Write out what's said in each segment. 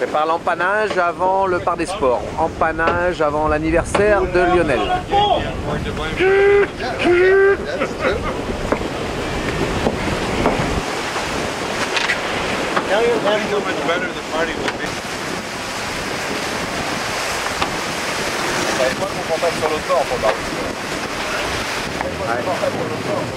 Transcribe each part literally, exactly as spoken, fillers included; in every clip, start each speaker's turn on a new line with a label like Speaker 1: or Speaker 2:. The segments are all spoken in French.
Speaker 1: prépare l'empannage avant le Parc des Sports. Empannage avant l'anniversaire de Lionel.
Speaker 2: C'est pas confortable sur le corps pour le barbecue. C'est pas confortable sur le corps.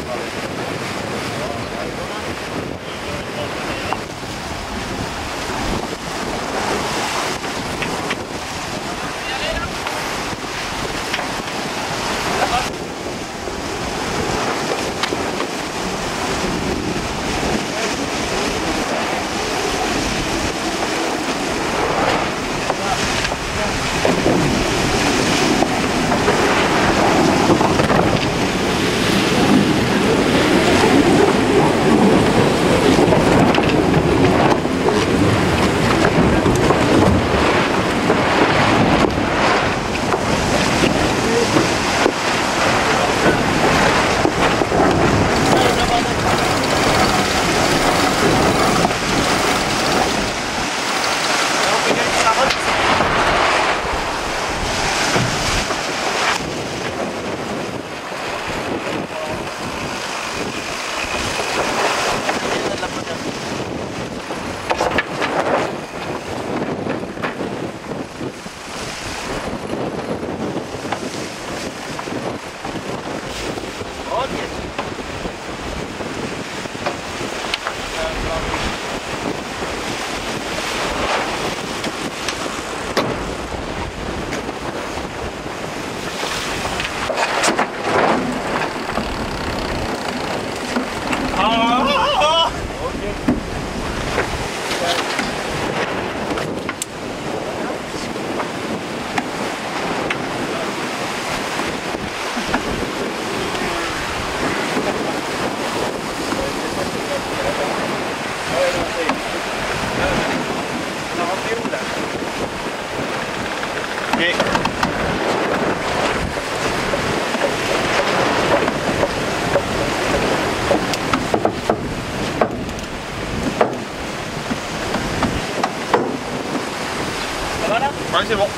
Speaker 3: Ouais, c'est bon.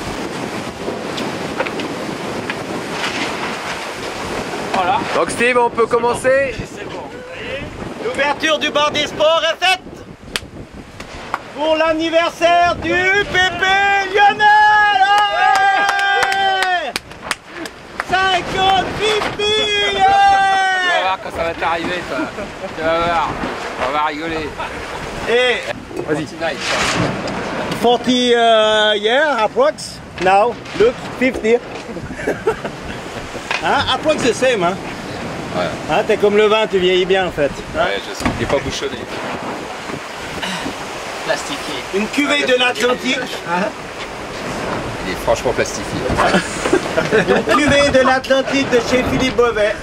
Speaker 3: Voilà.
Speaker 1: Donc Steve, on peut commencer.
Speaker 3: C'est bon. L'ouverture du bar des sports est faite pour l'anniversaire du Pépé Lionel. Ouais, cinquante cinquante yeah.
Speaker 4: Tu vas voir quand ça va t'arriver, toi. Tu vas voir. On va rigoler.
Speaker 3: Et
Speaker 1: Vas-y.
Speaker 3: forty uh, yeah, approx. Now, look, fifty. Hein, approx the same, hein.
Speaker 4: Ouais.
Speaker 3: Hein, t'es comme le vin, tu vieillis bien en fait.
Speaker 4: Ouais, je sais. Il n'est pas bouchonné.
Speaker 5: Plastiqué.
Speaker 3: Une cuvée de l'Atlantique.
Speaker 4: Il est franchement plastifié.
Speaker 3: Une cuvée de l'Atlantique de chez Philippe Beauvais.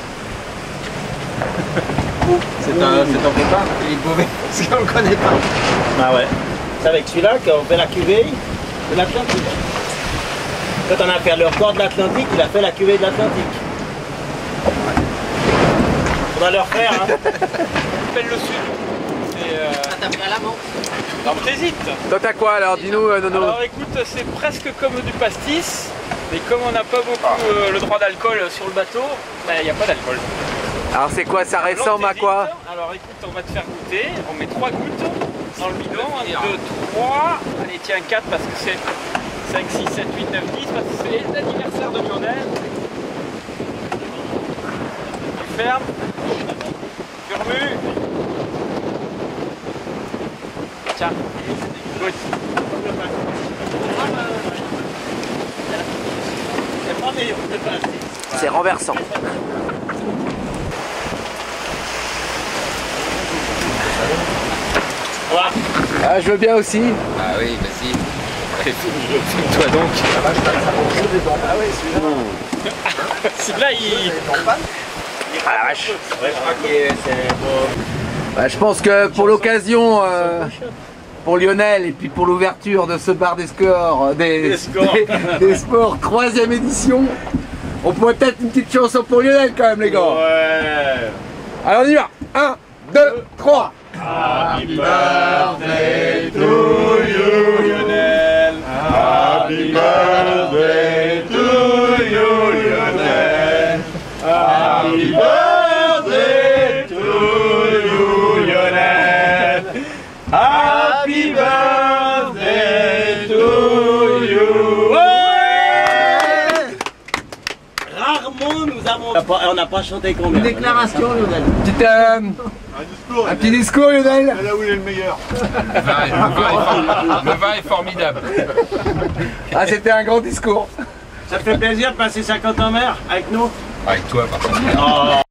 Speaker 5: C'est un, c'est un copain, Philippe Beauvais, parce qu'on le connaît pas.
Speaker 3: Ah ouais. C'est avec celui-là qu'on fait la cuvée de l'Atlantique. Quand on a fait le record de l'Atlantique, il a fait la cuvée de l'Atlantique. Faudra le refaire, hein.
Speaker 6: Appelle le sud. C'est. Euh...
Speaker 5: Ah, t'as pris à la menthe.
Speaker 6: Non, mais t'hésites.
Speaker 1: Toi t'as quoi alors? Dis-nous euh, Nono.
Speaker 6: Alors écoute, c'est presque comme du pastis, mais comme on n'a pas beaucoup euh, le droit d'alcool sur le bateau, il n'y a pas d'alcool.
Speaker 1: Alors c'est quoi? Ça ressemble à quoi?
Speaker 6: Alors écoute, on va te faire goûter. On met trois gouttes dans le bidon. un, deux, trois. Allez, tiens, quatre parce que c'est cinq, six, sept, huit, neuf, dix parce que c'est l'anniversaire de Lionel. Tu fermes. Tu remues. Tiens, goûte.
Speaker 1: C'est renversant. Ah, je veux bien aussi.
Speaker 4: Ah oui, vas-y. Filme-toi donc.
Speaker 1: Ah oui, celui-là.
Speaker 6: Celui-là, il...
Speaker 1: Ah la vache. Bah, je pense que pour l'occasion, euh, pour Lionel et puis pour l'ouverture de ce bar des scores, des,
Speaker 3: Des scores.
Speaker 1: des, des sports, troisième édition, on pourrait peut-être une petite chanson pour Lionel quand même les gars.
Speaker 3: Ouais.
Speaker 1: Alors on y va. un, deux, trois.
Speaker 3: Happy birthday to you, Lionel. birthday to you, Lionel. Happy birthday to you. Ouais. Rarement nous avons... On n'a pas chanté combien?
Speaker 1: Une déclaration, Lionel.
Speaker 2: Un
Speaker 1: Petite,
Speaker 2: discours.
Speaker 1: un petit discours, Lionel.
Speaker 2: C'est là où il est le meilleur.
Speaker 4: Le vin est, le vin est formi- le vin est formidable.
Speaker 1: Ah, c'était un grand discours.
Speaker 3: Ça te fait plaisir de passer cinquante ans mer avec nous?
Speaker 4: Avec toi, particulièrement.
Speaker 3: Oh.